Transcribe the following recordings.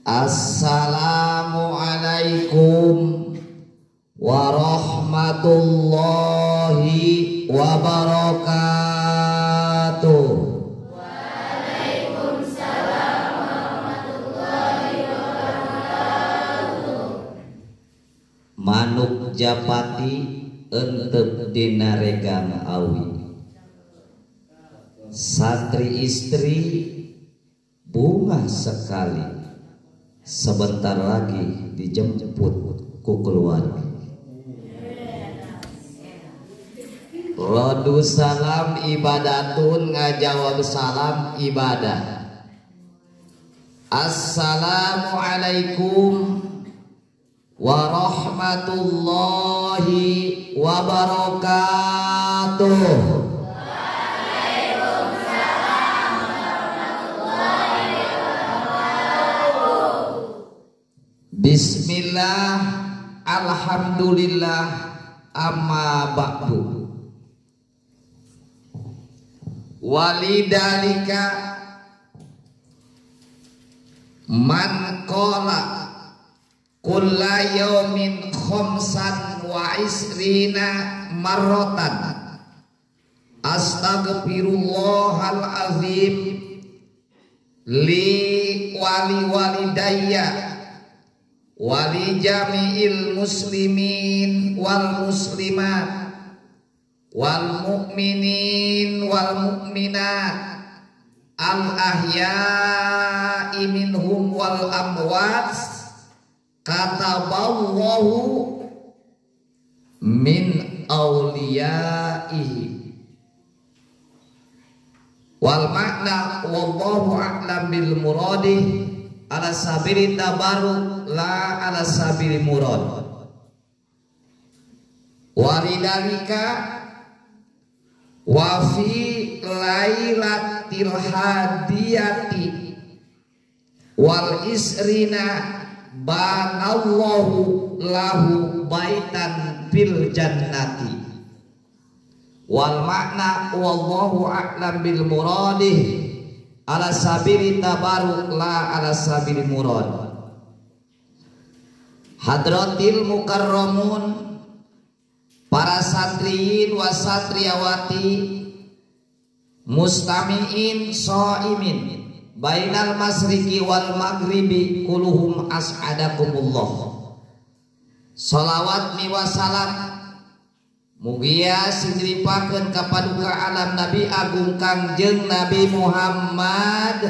Assalamualaikum warahmatullahi wabarakatuh. Waalaikumsalam warahmatullahi wabarakatuh. Manuk japati entep dina regang awi. Santri istri bunga sekali. Sebentar lagi dijemput ku keluarga. Rodu salam ibadatun, ngajawab salam ibadah. Assalamualaikum warahmatullahi wabarakatuh. Bismillah, alhamdulillah, amma ba'du. Walidalika man qala kulla yawmin khamsan wa isrina marratan astaghfirullahal azim li wali walidayya wali jami'il muslimin wal muslimat wal mu'minin wal mu'minat al ahya'i minhum wal amwat kataballahu min awliyaihi. Wal makna wallahu a'lam bil muradih ala sabili tabaruk la ala sabili murad. Walidalika wa fi lailatil hadiyati wal isrina banallahu lahu baitan fil jannati. Wal makna wallahu a'lam bil muradih ala sabili tabaruk la ala sabili murad. Hadratil mukarramun, para santriyin wa santriyawati, mustami'in shaimin bainal masriki wal maghribi kuluhum as'adakumullah. Salawat mi wasalam mugia sidripakeun ka paduka alam Nabi Agung Kangjeng Nabi Muhammad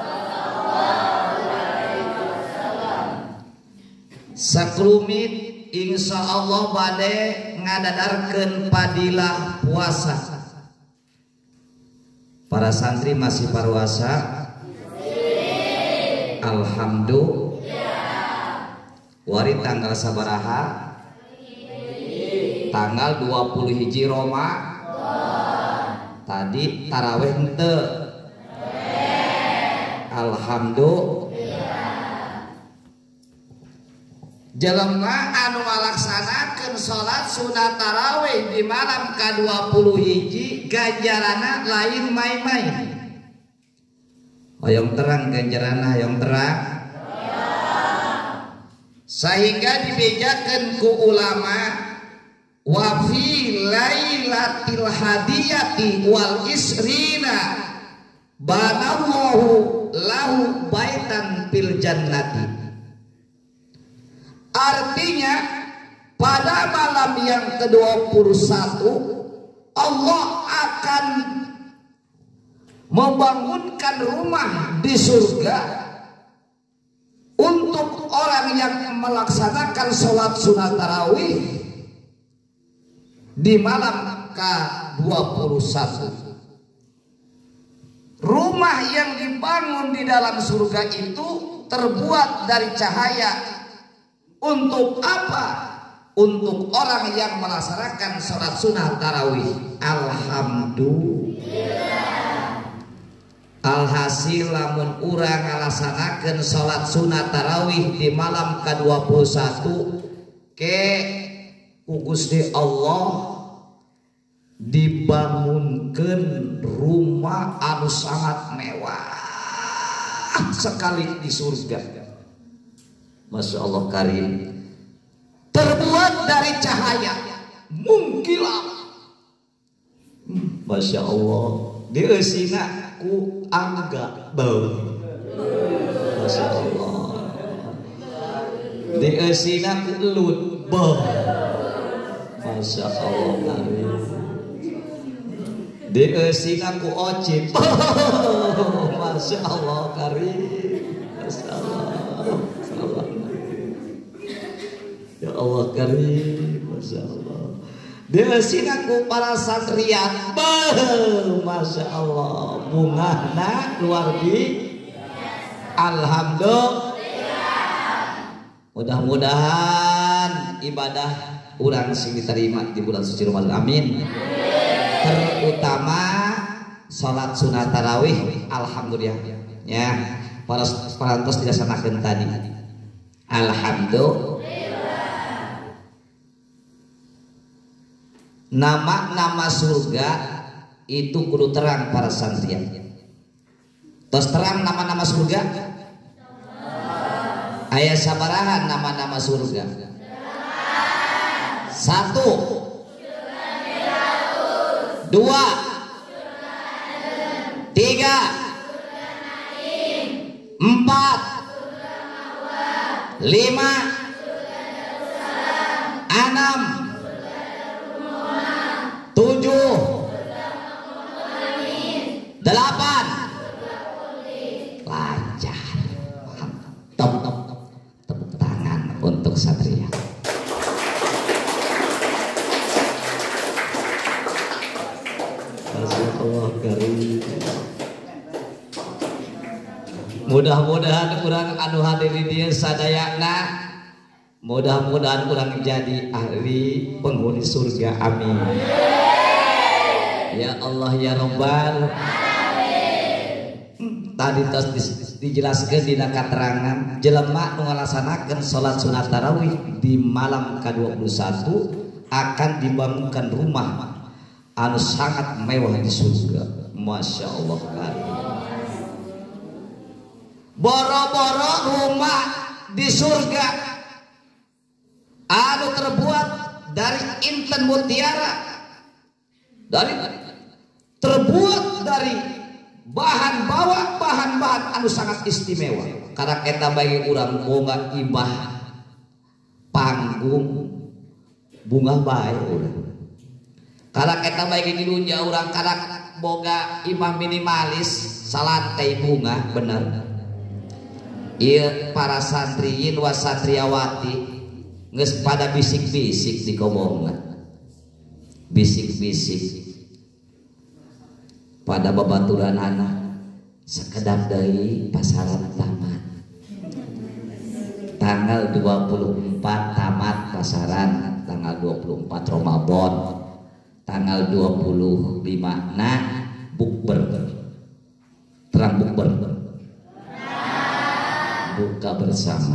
sakrumit insyaallah bade ngadadarkeun padilah puasa. Para santri masih parwasa? Alhamdulillah. Wari tanggal sabaraha? Tanggal 21 Roma. Tadi tarawih henteu. Alhamdulillah. Jelema anu ngalaksanakeun salat sunat tarawih di malam ka-21 ganjaranna lain main-main. Hoyong terang ganjaranna, hoyong terang. Sehingga dibejakeun ku ulama wa fi lailatil hadiyati wal isrina banallahu lahu baitan fil jannati. Artinya pada malam yang ke-21 Allah akan membangunkan rumah di surga untuk orang yang melaksanakan sholat sunat tarawih di malam ke-21. Rumah yang dibangun di dalam surga itu terbuat dari cahaya. Untuk apa? Untuk orang yang melaksanakan sholat sunat tarawih. Alhamdulillah. Alhasil lamun urang ngalaksanakeun sholat sunat tarawih di malam ke-21 ke Gusti Allah dibangunkan rumah anu sangat mewah sekali di surga. Masya Allah karim, terbuat dari cahaya mungkilat. Masya Allah, diusina ku angga bau. Masya Allah, diusina ku elut bau. Masya Allah karim, diusina ku ocit. Masya Allah karim, Masya Allah. Ya Allah karim, Masya Allah. Diusinaku para santrian, Masya Allah, bungana luar biasa. Alhamdulillah. Mudah-mudahan ibadah urang sing diterima di bulan suci Ramadan. Amin. Terutama salat sunat tarawih, alhamdulillah. Ya, para parantos dilaksanakeun tadi. Alhamdulillah. Nama-nama surga itu kudu terang para santrian. Terus terang nama-nama surga. Aya sabaraha nama-nama surga? 1, 2, 3, 4, 5, 6, 7, 8, lancar. Tepuk tangan untuk satria. Masya Allah karim. Mudah-mudahan kurang anu hadir di dia sadayana, mudah-mudahan kurang jadi ahli penghuni surga. Amin. Ya Allah ya Rabbal. Tadi tos dijelaskan di keterangan jelema nu ngalaksanakeun salat sunat tarawih di malam ke-21 akan dibangunkan rumah anu sangat mewah di surga. Masya Allah karim. Boro-boro rumah di surga anu terbuat dari inten mutiara, terbuat dari bahan-bahan anu sangat istimewa. Karena kita bagi urang boga ibah panggung bunga bae urang. Karena kita bagi di dunia urang karena boga ibah minimalis salantai bunga bener. Ieu para santriin wa santriawati geus pada bisik-bisik di kobongan. Bisik-bisik pada babaturan anak sekedap dari pasaran tamat tanggal 24 tamat pasaran, tanggal 24 Ramadan, tanggal 25 nah bukber terang bukber buka bersama.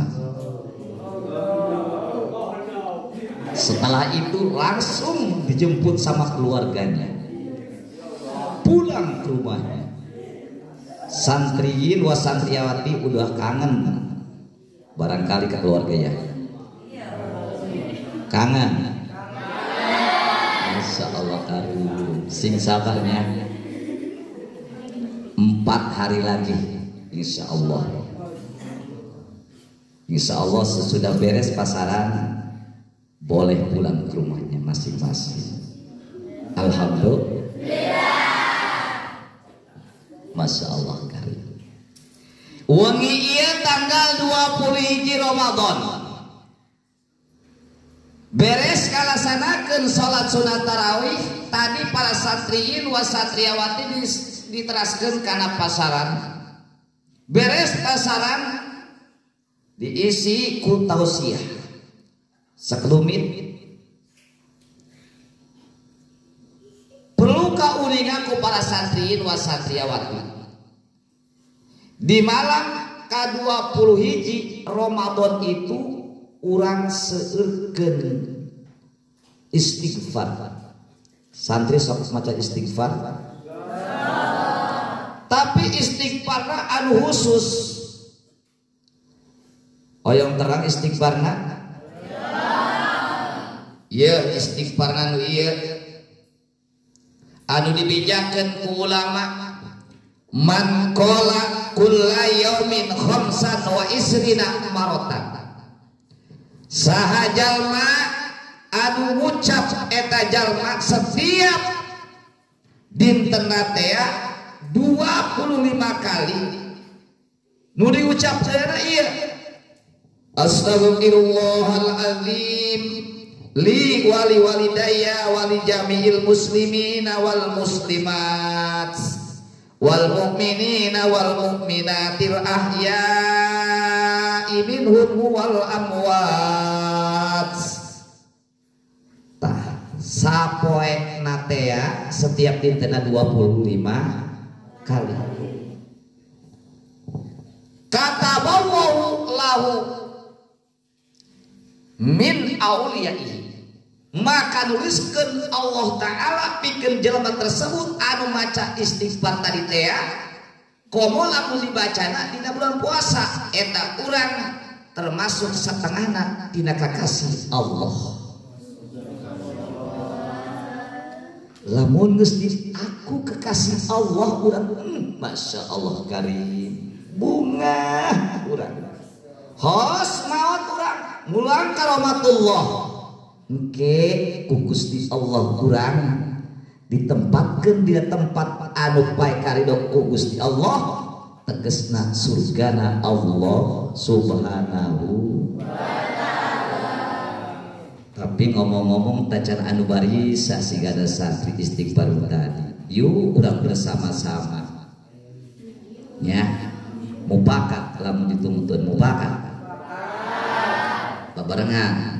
Setelah itu langsung dijemput sama keluarganya pulang ke rumahnya. Santriin wa santriawati udah kangen barangkali ke keluarganya. Kangen. Masya Allah karim. Sing sabarnya 4 hari lagi insya Allah. Insya Allah sesudah beres pasaran boleh pulang ke rumahnya masing-masing. Alhamdulillah. Masya Allah karim. Wengi ieu tanggal 21 Ramadan beres kalaksanakeun salat sunat tarawih tadi para satriin wa satriawati diteraskeun kana pasaran. Beres pasaran diisi ku tausiah sekelumit perlu kaulingan ku para santriin wa santriawati di malam ke-21 Ramadan itu urang seueurkeun istighfar. Santri sok maca istighfar, tapi istighfarna anu khusus Hoyong terang istighfarna. Ya istighfarna nu ieu anu dibijakeun ku ulama man qala kulla yaumin khamsan wa isrina maratan saha jalma anu ngucap eta jalma setiap dintenna teh 25 kali nu diucap teh ieu Astaghfirullahaladzim li wali walidayya wali jami'il muslimina wal muslimat wal mu'minina wal mu'minatil ahya'i minhum wal amwat. Tah sapoe natea setiap dinten 25 kali. Kata bawu lahu min auliyaihi maka nuliskeun Allah Ta'ala pikeun jelema tersebut anu maca istighfar tadi teh komo lamun dibacana dina bulan puasa eta urang termasuk satengahna dina kakasih Allah. Lamun geus aku kekasih Allah urang masya Allah karim bunga urang hos maot urang mulang karomatullah engke ku Gusti Allah kurang ditempatkeun di tempat anu pae karidho ku Gusti Allah tegesna surgana Allah subhanahu wa ta'ala. Tapi ngomong-ngomong tacan anu bari sasigana santri istighfar tadi yuk urang bersama-sama nya mupakat lamun dituntun mupakat babarengan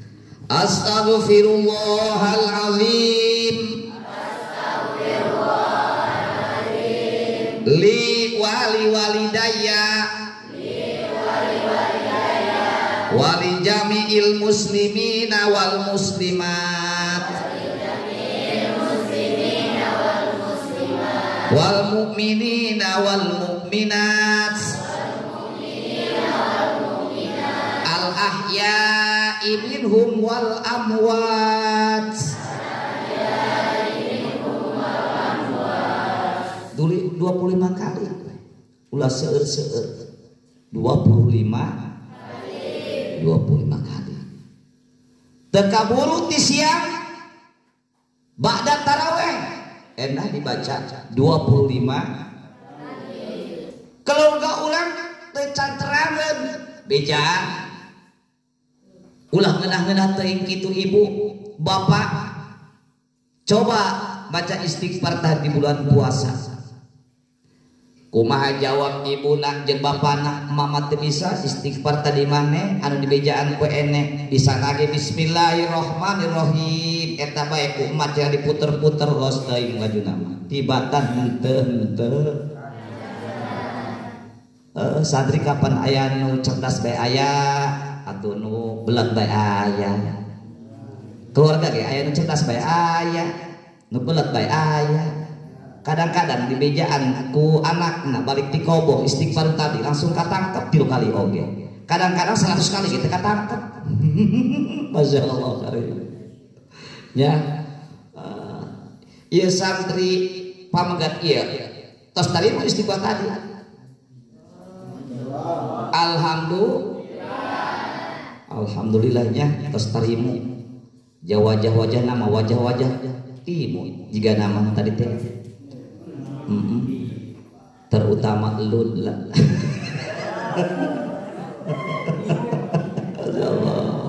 Astaghfirullahaladzim li wali walidayya wali jami'il muslimina wal muslimat wal mu'minina wal mu'minat al ahya'i minhum wal amwat. Duli 25 kali ulah seueur-seueur 25 kali tekaburu ti siang ba'da tarawih enak dibaca 25 keluarga ulang tecanterangan bejaan ulah ngenah-ngenah teuing kitu ibu bapak coba baca istighfar tadi bulan puasa kumaha jawab ibuna jeung bapana mama teu bisa istighfar tadi maneh anu dibejaan ku ene disanage bismillahirrahmanirrahim eta bae ku umat yang diputer-puter los teuing lajuna tibatan henteu santri kapan aya nu cerdas bae aya atuh nu belat bae aya keluarga ge aya nu cerdas bae aya nu belat bae aya kadang-kadang di bejaan ku anakna balik di koboh istighfar tadi langsung katangkep 3 kali oge kadang-kadang 100 kali kita katangkep masya Allah karim ya ieu santri pamegat ieu tos tadi mau istighfar tadi alhamdulillahnya tos tarimu wajah-wajah nama wajah-wajah timu jika nama tadi teh terutama elun lah. Ya Allah.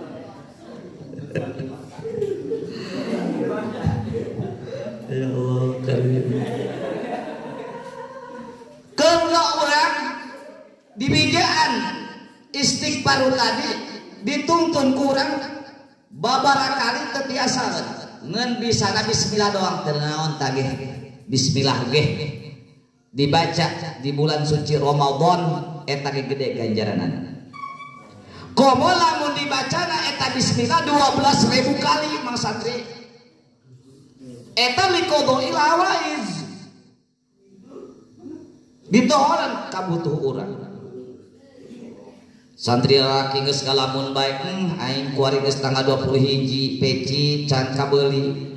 Ya Allah karim. Kalau orang dibijaan istighfar tadi dituntun kurang babara kali terbiasa ngan bisa bismillah doang ternaon tagih bismillah ge dibaca di bulan suci Ramadan eta ge gede ganjaranan komo lamun dibacana eta bismillah 12.000 kali mang santri eta liqodoi lawaiz ditohoran kabutuh urang Santri laki geus ngalamun bae aing kuari geus tanggal 21 peci can kabeuli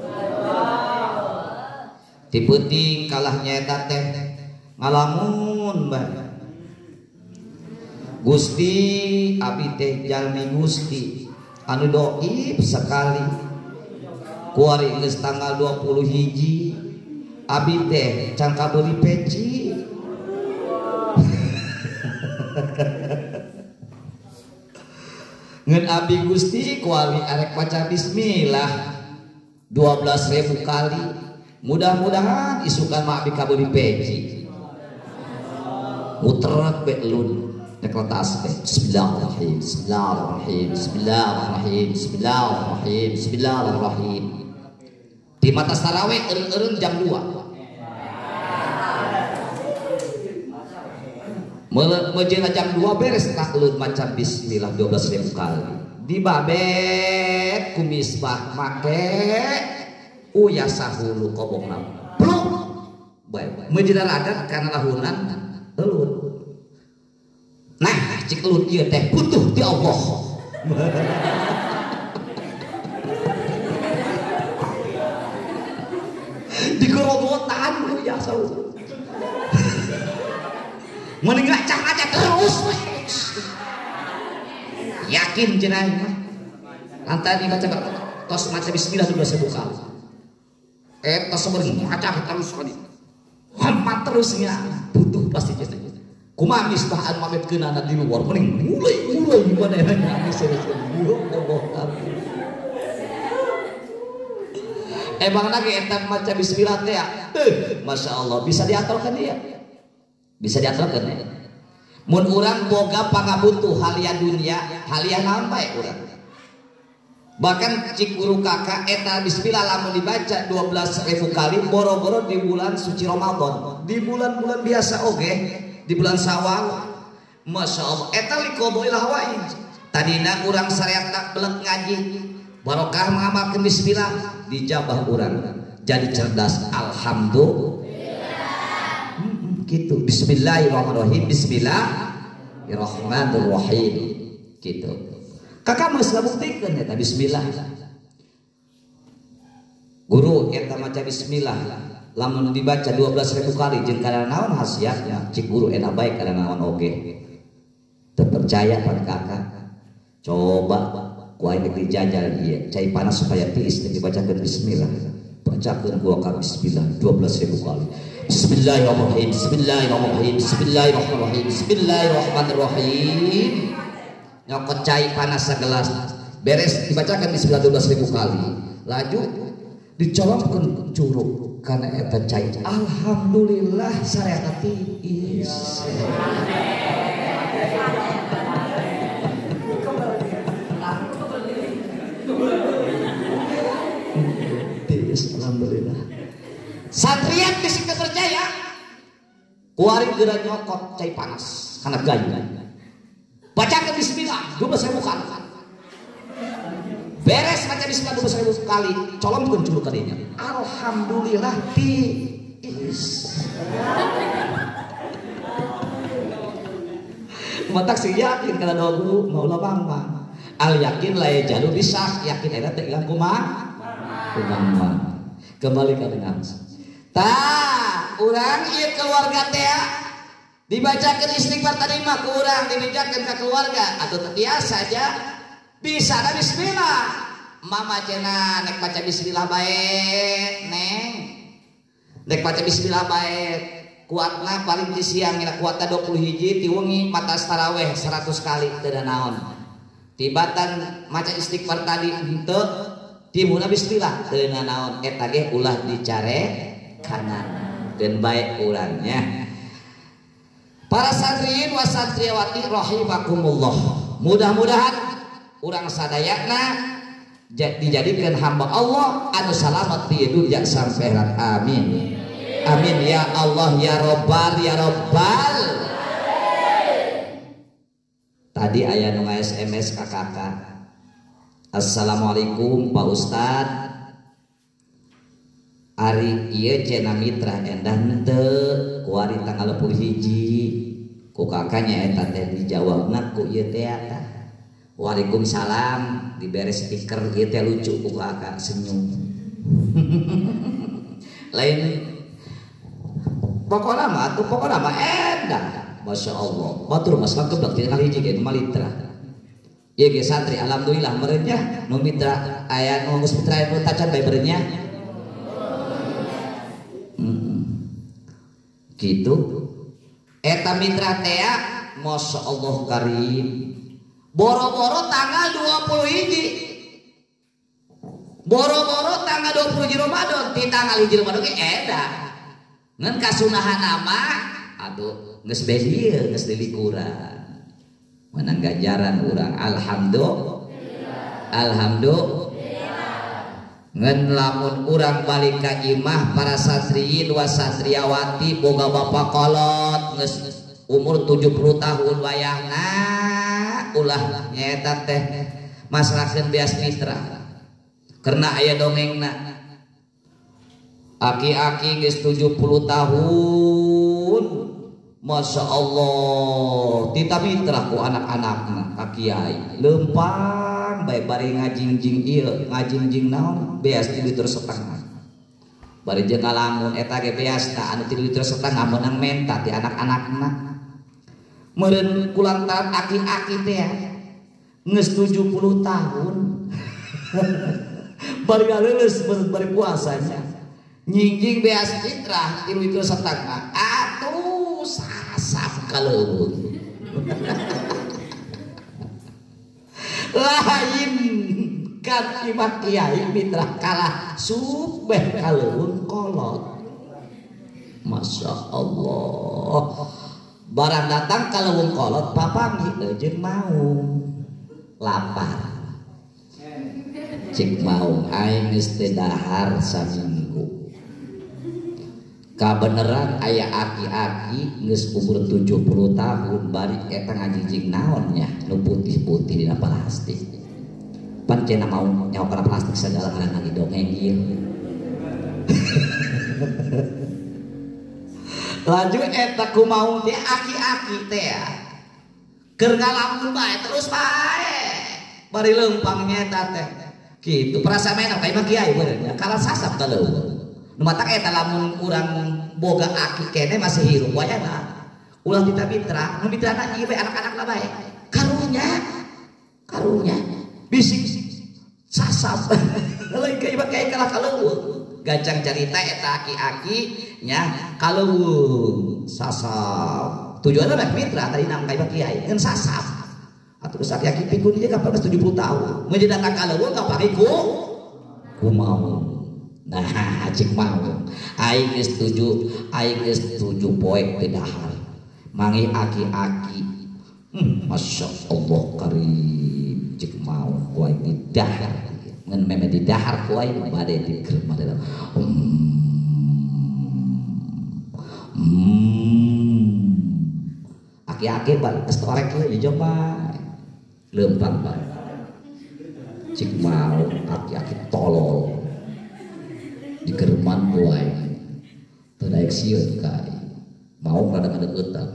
ti peuting kalah nyaeta teh ngalamun bae Gusti abi teh jalmi Gusti anu doib sekali kuari geus tanggal 21 abi teh can kabeuli peci ngen abi Gusti kuali arek maca bismillah 12.000 kali mudah-mudahan isukan mah abi kabeuli peci muterat be lun nek letas be bismillahirrahmanirrahim bismillahirrahmanirrahim bismillahirrahmanirrahim bismillahirrahmanirrahim bismillahirrahmanirrahim di mata tarawih eureun jam 2 Mejena jam 2 beres taklun macam bismillah 12.000 kali dibabet kumis bah make uya sahulu kobongna pluk bae mejena radat kana lahunan elut nah cik elut ieu teh butuh ti Allah digorogotan uya sahulu mending ngacak aja terus yakin cenah mah lantaran dibaca tos maca bismillah 12.000 kali tos sebenarnya ngacak terus kali hampat terusnya butuh pasti cenah kumaha misbah anu mametkeunana di luar mending mulai manehna nangis yo Allah emang lagi eta maca bismillah teh masya Allah bisa diaturkan dia bisa diaturkan ya. Mun urang boga pangabutuh halia dunia halia naon bae urang bahkan cik guru kakak eta bismillah lamun dibaca 12.000 kali boro-boro di bulan suci Ramadan di bulan-bulan biasa oge di bulan Syawal masya Allah eta likoboil hawaij tadina urang sareatna beleg ngaji barokah mengamalkeun bismillah dijabah urang jadi cerdas alhamdulillah gitu bismillahirrahmanirrahim bismillahirrahmanirrahim gitu kakak geus ngabuktikeun eta bismillah guru eta maca bismillah lamun dibaca 12.000 kali jeung kana naon hasiatnya cik guru eta baik kana naon oge teu percaya pan kakak coba ku aing dijajal ieu cai panas supaya tiis dibacakeun bismillah bacakeun gua ka bismillah 12.000 kali Bismillahirrahmanirrahim Bismillahirrahmanirrahim Bismillahirrahmanirrahim Bismillahirrahmanirrahim nyokot cai panas segelas beres dibacakan bismillah 12.000 kali laju dicolongkeun curug kana eta cai alhamdulillah sareata tiis tiis alhamdulillah santrian geus teu percaya kuari geura nyokot cai panas kana gayu bacakeun bismillah 12.000 kali beres baca bismillah 12.000 kali colongkeun curug ka dinya alhamdulillah tiis matak sih yakin kana doa guru maula bangma al yakin la yajalu bisah yakin eta teh ilang kumaha kembali ka dengan urang ieu keluarga teh dibacakeun istighfar tadi mah ku urang dibijakeun ka keluarga atuh teu biasa aja bisa da bismillah mama cenah nek baca bismillah bae neng nek baca bismillah bae kuatna paling di siang ina kuatna 20 hiji ti wengi mata tarawih 100 kali teu da naon tibatan maca istighfar tadi henteu timuna bismillah teu naon eta ge ulah dicare kanan dan baik urangnya para santriin wa santriwati rahimakumullah mudah-mudahan urang sadayana dijadikan hamba Allah anu salamet di dunya sampai akhirat amin amin ya Allah ya Rabbal tadi aya nu SMS ka kakak assalamualaikum Pak Ustad ari ieu cenah mitra endah henteu ku ari tanggal 21 ku kakaknya eta teh dijawabna ku ieu teh eta. Waalaikumsalam dibere stiker ieu teh lucu ku kakak senyum. Lain pokokna mah edan. Masya Allah batur mas langkep tina kali hiji ge malitra. Ieu ge santri alhamdulillah meureun nya nu mitra aya nu geus mitra nu tacan bae meureun nya. Gitu eta mitra teh masya Allah karim boro-boro tanggal 21 boro-boro tanggal 20 Ramadan di tanggal 1 Ramadan ge edan ngan kasunahan nama aduh geus bae ieu geus dilikuran menang ganjaran urang alhamdulillah ngan lamun urang balik ka imah para satriyin wa satriawati boga bapak kolot geus umur 70 tahun wayahna ulah nyaeta teh masrakeun beas mitra karena aya dongengna aki-aki geus 70 tahun masya Allah tita mitra ku anak-anakna ka kiai lempang bae bari ngajingjing ieu ngajingjing naon beas 3 liter setengah bari jeung ngalamun eta ge beasna anu 3 liter setengah meunang menta ti anak-anakna meureun kulantaran aki-aki teh geus 70 tahun bari leuleus bari puasanya nyingjing beas fitrah 3 liter setengah atuh sasap kaleuweung lain kan imah kiai mitra kalah subeh kaleuweung kolot masya Allah barang datang kaleuweung kolot papanggih jeung mau lapar cik mau aing geus teh dahar saminggu kabeneran aya aki-aki geus umur 70 tahun bari eta ngajijing naon nya nu putih-putih dina plastik pancen mau nyawa plastik segala ngaranna di dongeng ieu laju eta kumaha teh aki-aki teh keur ngalamun bae terus bae bari leumpang nyeta teh kitu prasamena ka imah kiai beureunya kala sasap kaleuweung nu matak eta lamun urang boga aki kene masih hirup wayana ulah tita mitra nu mitrana ieu bae anak-anakna bae karunya bisik sasap lain ka imah kiai kalah kaleuweung gancang carita eta aki-aki nya kaleuweung sasap tujuanna bae mitra tadi nang ka imah kiai ngan sasap atuh aki-aki pikun ieu kapal 70 tahun mun jadi kaleuweung kapake ku mau nah cik mau aing geus tujuh poek teh dahar mangi aki-aki masya Allah karim cik mau ku aing di dahar ngan meme di dahar ku aing bade di keur bade aki-aki bal geus torek we dicoba leumpang bae cik mau aki-aki tolol di kereman buai terdaik siun kai mau kadang-kadang eutak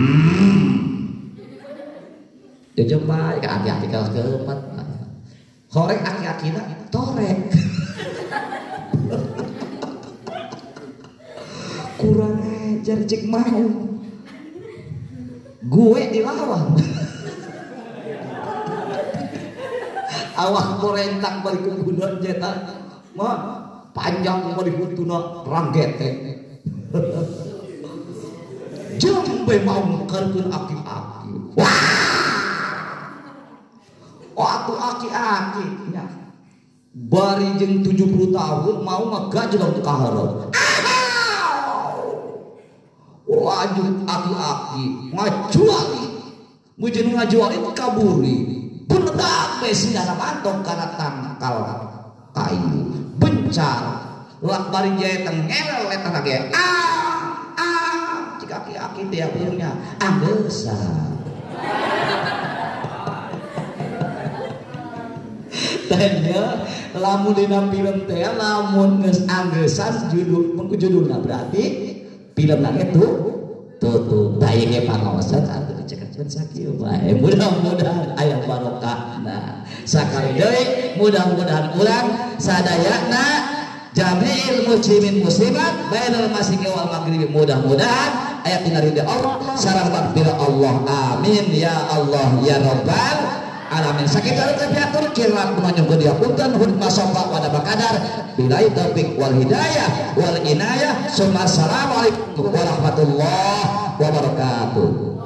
dia coba ke aki-aki kelas keempat horek aki-aki na torek kurang ajar cek mau gue dilawan awak korentang balik ke gunung jetak mah panjang bari hutuna ranggete jembe mau ngekarkeun aki-aki waktu aki-aki nya bari jeung 70 tahun mau ngagajlong ka hareup lanjut aki-aki ngajuali mujin ngajuali kaburi benedak we sindana mantok kana tangkal kayu bencar lak bari jaya tengel eta lagi cik aki-aki teh akhirnya anggesan tanya lamun dina film teh lamun geus anggesan judulna berarti filmna itu tutup aya ge pangaosan atuh dicekekeun sakieu bae mudah-mudahan aya barokahna sakali deui mudah-mudahan urang sadayana jami'il muslimin muslimat bainal masyriqi wal maghribi mudah-mudahan aya ridha Allah sareng maghfirah Allah amin ya Allah ya rabbal alamin sakitu tabiatur kirang menyebut dia punten hudma sofa pada bakadar billahi taufiq wal hidayah wal inayah summa assalamualaikum warahmatullahi wabarakatuh.